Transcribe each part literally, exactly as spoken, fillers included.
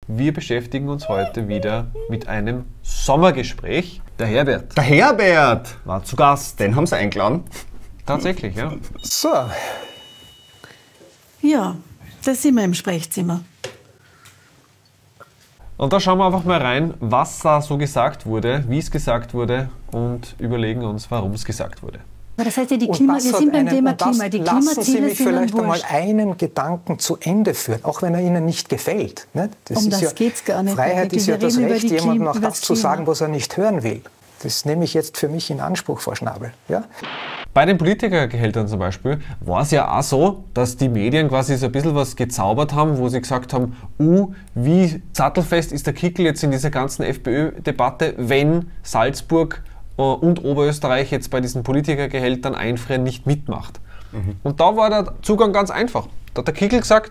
Wir beschäftigen uns heute wieder mit einem Sommergespräch. Der Herbert. Der Herbert war zu Gast. Den haben sie eingeladen. Tatsächlich, ja. So. Ja, da sind wir im Sprechzimmer. Und da schauen wir einfach mal rein, was da so gesagt wurde, wie es gesagt wurde und überlegen uns, warum es gesagt wurde. Aber das heißt ja, die Klima, wir sind beim einen, Thema das, Klima. Die lassen Sie mich vielleicht einmal wurscht. einen Gedanken zu Ende führen, auch wenn er Ihnen nicht gefällt. Nicht? Das um ist das ja, geht es gar nicht. Freiheit ist ja das reden Recht, jemandem auch das zu Klima. sagen, was er nicht hören will. Das nehme ich jetzt für mich in Anspruch, Frau Schnabel. Ja? Bei den Politikergehältern zum Beispiel war es ja auch so, dass die Medien quasi so ein bisschen was gezaubert haben, wo sie gesagt haben, uh, wie sattelfest ist der Kickl jetzt in dieser ganzen FPÖ-Debatte, wenn Salzburg und Oberösterreich jetzt bei diesen Politikergehältern einfrieren nicht mitmacht. Mhm. Und da war der Zugang ganz einfach. Da hat der Kickl gesagt,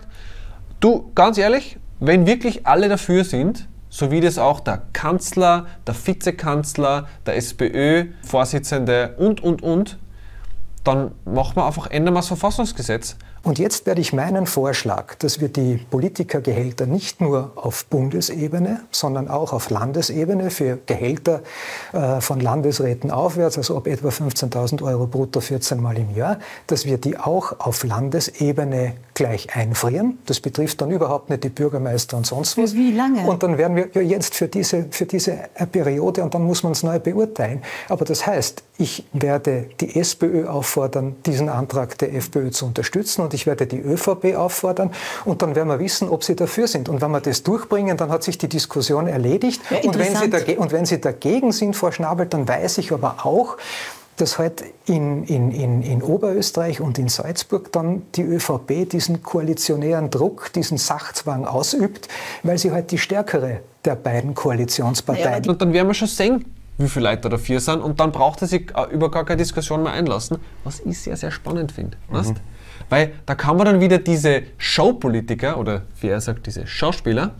du, ganz ehrlich, wenn wirklich alle dafür sind, so wie das auch der Kanzler, der Vizekanzler, der SPÖ-Vorsitzende und, und, und, dann machen wir einfach, ändern wir das Verfassungsgesetz. Und jetzt werde ich meinen Vorschlag, dass wir die Politikergehälter nicht nur auf Bundesebene, sondern auch auf Landesebene für Gehälter äh, von Landesräten aufwärts, also ab etwa fünfzehntausend Euro brutto vierzehn Mal im Jahr, dass wir die auch auf Landesebene gleich einfrieren. Das betrifft dann überhaupt nicht die Bürgermeister und sonst was. Für wie lange? Und dann werden wir ja jetzt für diese, für diese Periode, und dann muss man es neu beurteilen. Aber das heißt, ich werde die SPÖ auffordern, diesen Antrag der FPÖ zu unterstützen, und ich werde die ÖVP auffordern, und dann werden wir wissen, ob sie dafür sind. Und wenn wir das durchbringen, dann hat sich die Diskussion erledigt. Ja, und, wenn sie dage- und wenn Sie dagegen sind, Frau Schnabel, dann weiß ich aber auch, dass halt in, in, in, in Oberösterreich und in Salzburg dann die ÖVP diesen koalitionären Druck, diesen Sachzwang ausübt, weil sie halt die stärkere der beiden Koalitionsparteien. Ja, und dann werden wir schon sehen, wie viele Leute dafür sind, und dann braucht er sich über gar keine Diskussion mehr einlassen, was ich sehr, sehr spannend finde. Mhm. Weil da kann man dann wieder diese Showpolitiker, oder wie er sagt, diese Schauspieler.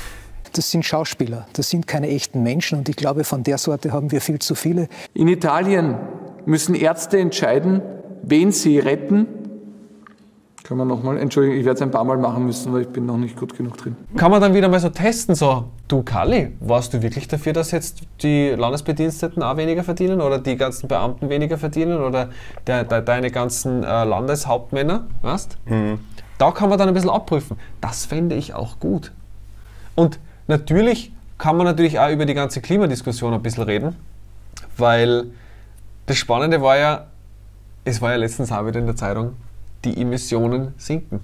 Das sind Schauspieler, das sind keine echten Menschen, und ich glaube, von der Sorte haben wir viel zu viele. In Italien müssen Ärzte entscheiden, wen sie retten. Können wir nochmal, Entschuldigung, ich werde es ein paar Mal machen müssen, weil ich bin noch nicht gut genug drin. Kann man dann wieder mal so testen, so, du Kalli, warst du wirklich dafür, dass jetzt die Landesbediensteten auch weniger verdienen oder die ganzen Beamten weniger verdienen oder der, der, deine ganzen äh, Landeshauptmänner, weißt? Mhm. Da kann man dann ein bisschen abprüfen. Das fände ich auch gut. Und natürlich kann man natürlich auch über die ganze Klimadiskussion ein bisschen reden, weil das Spannende war ja, es war ja letztens auch wieder in der Zeitung, die Emissionen sinken.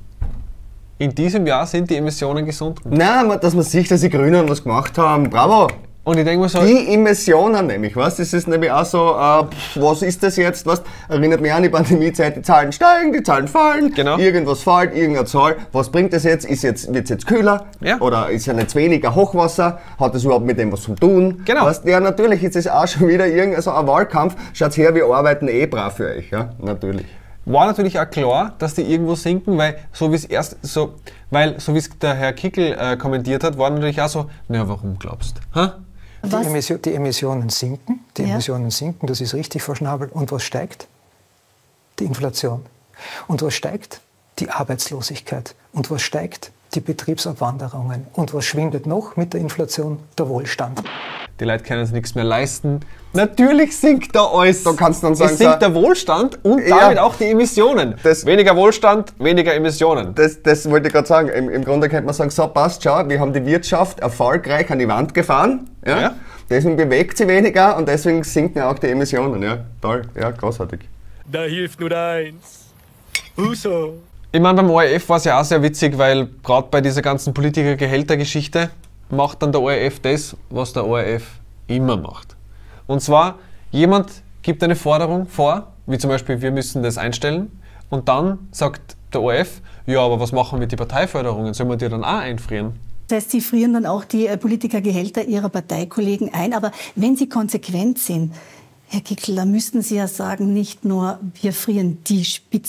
In diesem Jahr sind die Emissionen gesunken. Nein, dass man sieht, dass die Grünen was gemacht haben. Bravo! Und ich denke mir so, die Emissionen nämlich, was? Das ist nämlich auch so, äh, was ist das jetzt? Was? Erinnert mich an die Pandemiezeit, die Zahlen steigen, die Zahlen fallen, genau. Irgendwas fällt, irgendeine Zahl. Was bringt das jetzt? Ist jetzt, wird es jetzt kühler? Ja. Oder ist ja jetzt weniger Hochwasser? Hat das überhaupt mit dem was zu tun? Genau. Weißt? Ja, natürlich ist es auch schon wieder irgendein so ein Wahlkampf. Schaut her, wir arbeiten eh brav für euch, ja? Natürlich. War natürlich auch klar, dass die irgendwo sinken, weil so wie es erst so, weil so wie es der Herr Kickl äh, kommentiert hat, war natürlich auch so, naja, warum glaubst du? Die, Emission, die Emissionen sinken, die ja. Emissionen sinken, das ist richtig, Frau Schnabel. Und was steigt? Die Inflation. Und was steigt? Die Arbeitslosigkeit. Und was steigt? Die Betriebsabwanderungen. Und was schwindet noch mit der Inflation? Der Wohlstand. Die Leute können sich nichts mehr leisten. Natürlich sinkt da alles. Da kannst du dann sagen, es sinkt so, der Wohlstand und ja, damit auch die Emissionen. Das, weniger Wohlstand, weniger Emissionen. Das, das wollte ich gerade sagen. Im, Im Grunde könnte man sagen, so passt, schau, wir haben die Wirtschaft erfolgreich an die Wand gefahren. Ja? Ja. Deswegen bewegt sie weniger und deswegen sinken auch die Emissionen. Ja, toll, ja, großartig. Da hilft nur eins. Uso. Ich meine, beim O R F war es ja auch sehr witzig, weil gerade bei dieser ganzen Politiker-Gehälter-Geschichte macht dann der O R F das, was der O R F immer macht. Und zwar, jemand gibt eine Forderung vor, wie zum Beispiel, wir müssen das einstellen, und dann sagt der O R F, ja, aber was machen wir mit den Parteiförderungen? Sollen wir die dann auch einfrieren? Das heißt, Sie frieren dann auch die Politikergehälter Ihrer Parteikollegen ein. Aber wenn Sie konsequent sind, Herr Kickl, da müssten Sie ja sagen, nicht nur wir frieren die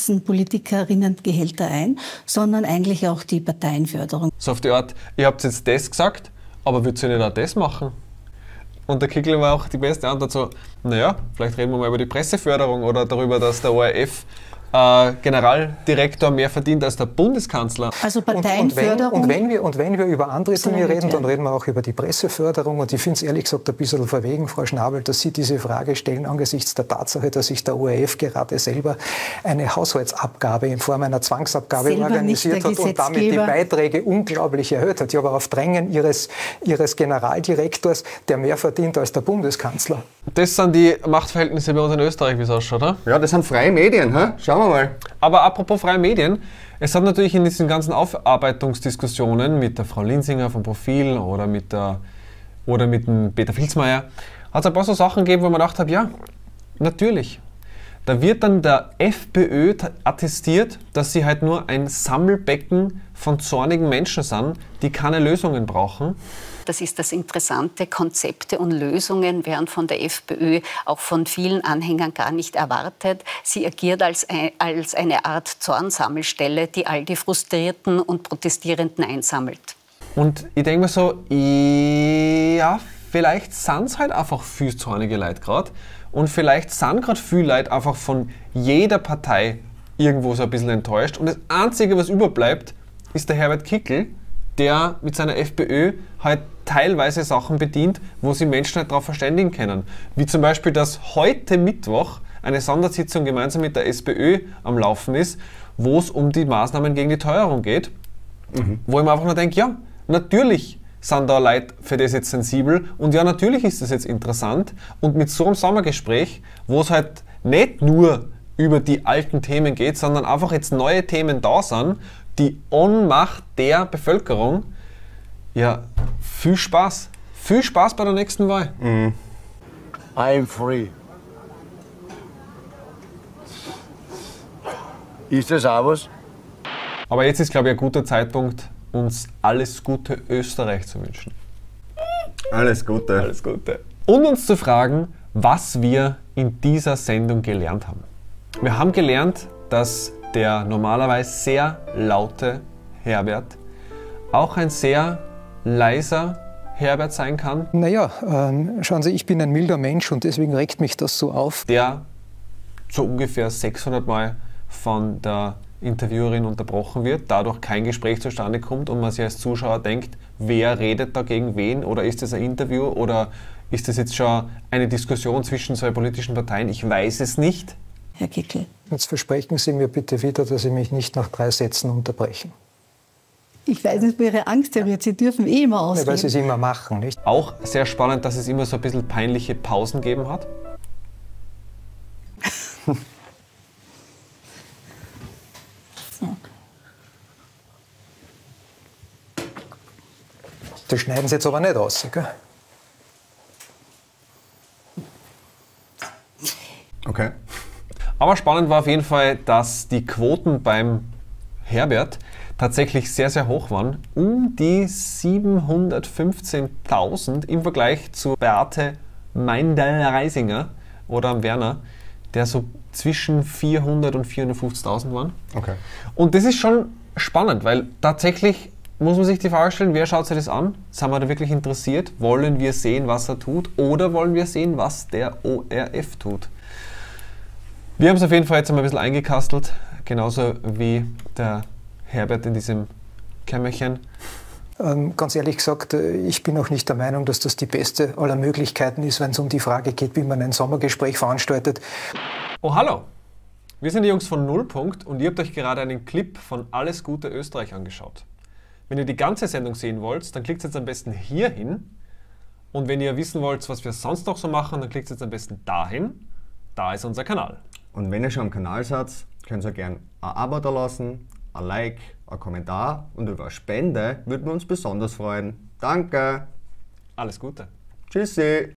Spitzenpolitikerinnen-Gehälter ein, sondern eigentlich auch die Parteienförderung. So auf die Art, ihr habt jetzt das gesagt, aber würdet ihr nicht auch das machen? Und der Kickl war auch die beste Antwort so, naja, vielleicht reden wir mal über die Presseförderung oder darüber, dass der O R F äh, Generaldirektor mehr verdient als der Bundeskanzler. Also Parteienförderung. Und, und, wenn, und, wenn wir, und wenn wir über andere Dinge reden, dann reden wir auch über die Presseförderung. Und ich finde es ehrlich gesagt ein bisschen verwegen, Frau Schnabel, dass Sie diese Frage stellen angesichts der Tatsache, dass sich der O R F gerade selber eine Haushaltsabgabe in Form einer Zwangsabgabe Selber organisiert hat und damit die Beiträge unglaublich erhöht hat. Ja, aber auf Drängen ihres, ihres Generaldirektors, der mehr verdient als der Bundeskanzler. Das sind die Machtverhältnisse bei uns in Österreich, wie es ausschaut, oder? Ja, das sind freie Medien, hä? Schauen wir mal. Aber apropos freie Medien, es hat natürlich in diesen ganzen Aufarbeitungsdiskussionen mit der Frau Linsinger vom Profil oder mit, der, oder mit dem Peter Vilsmeier, hat es ein paar so Sachen gegeben, wo man gedacht hat, ja, natürlich. Da wird dann der FPÖ attestiert, dass sie halt nur ein Sammelbecken von zornigen Menschen sind, die keine Lösungen brauchen. Das ist das Interessante. Konzepte und Lösungen werden von der FPÖ auch von vielen Anhängern gar nicht erwartet. Sie agiert als, ein, als eine Art Zornsammelstelle, die all die Frustrierten und Protestierenden einsammelt. Und ich denke mir so, ja, vielleicht sind es halt einfach viel zornige Leute gerade. Und vielleicht sind gerade viele Leute einfach von jeder Partei irgendwo so ein bisschen enttäuscht. Und das Einzige, was überbleibt, ist der Herbert Kickl, der mit seiner FPÖ halt teilweise Sachen bedient, wo sie Menschen halt darauf verständigen können. Wie zum Beispiel, dass heute Mittwoch eine Sondersitzung gemeinsam mit der SPÖ am Laufen ist, wo es um die Maßnahmen gegen die Teuerung geht. Mhm. Wo ich mir einfach nur denke, ja, natürlich sind da Leute für das jetzt sensibel und ja, natürlich ist das jetzt interessant. Und mit so einem Sommergespräch, wo es halt nicht nur über die alten Themen geht, sondern einfach jetzt neue Themen da sind, die Ohnmacht der Bevölkerung, ja, viel Spaß. Viel Spaß bei der nächsten Wahl. Mhm. I'm free. Ist das auch was? Aber jetzt ist, glaube ich, ein guter Zeitpunkt, uns alles Gute Österreich zu wünschen. Alles Gute. Alles Gute. Und uns zu fragen, was wir in dieser Sendung gelernt haben. Wir haben gelernt, dass der normalerweise sehr laute Herbert auch ein sehr leiser Herbert sein kann. Naja, ähm, schauen Sie, ich bin ein milder Mensch und deswegen regt mich das so auf. Der so ungefähr sechshundert Mal von der Interviewerin unterbrochen wird, dadurch kein Gespräch zustande kommt und man sich als Zuschauer denkt, wer redet da gegen wen oder ist das ein Interview oder ist das jetzt schon eine Diskussion zwischen zwei politischen Parteien? Ich weiß es nicht. Herr Kickl. Jetzt versprechen Sie mir bitte wieder, dass Sie mich nicht nach drei Sätzen unterbrechen. Ich weiß nicht, wo Ihre Angst herrührt. Sie dürfen eh immer ausreden. Ja, weil Sie es immer machen, nicht? Auch sehr spannend, dass es immer so ein bisschen peinliche Pausen gegeben hat. So. Das schneiden Sie jetzt aber nicht aus, gell? Okay. Aber spannend war auf jeden Fall, dass die Quoten beim Herbert tatsächlich sehr, sehr hoch waren. Um die siebenhundertfünfzehntausend im Vergleich zu Beate Meindl-Reisinger oder am Werner, der so zwischen vierhundert und vierhundertfünfzigtausend waren. Okay. Und das ist schon spannend, weil tatsächlich muss man sich die Frage stellen, wer schaut sich das an? Sind wir da wirklich interessiert? Wollen wir sehen, was er tut? Oder wollen wir sehen, was der O R F tut? Wir haben es auf jeden Fall jetzt einmal ein bisschen eingekastelt, genauso wie der Herbert in diesem Kämmerchen. Ähm, ganz ehrlich gesagt, ich bin auch nicht der Meinung, dass das die beste aller Möglichkeiten ist, wenn es um die Frage geht, wie man ein Sommergespräch veranstaltet. Oh, hallo! Wir sind die Jungs von Nullpunkt und ihr habt euch gerade einen Clip von Alles Gute Österreich angeschaut. Wenn ihr die ganze Sendung sehen wollt, dann klickt jetzt am besten hier hin. Und wenn ihr wissen wollt, was wir sonst noch so machen, dann klickt jetzt am besten dahin. Da ist unser Kanal. Und wenn ihr schon am Kanal seid, könnt ihr gerne ein Abo da lassen, ein Like, ein Kommentar und über eine Spende würden wir uns besonders freuen. Danke! Alles Gute! Tschüssi!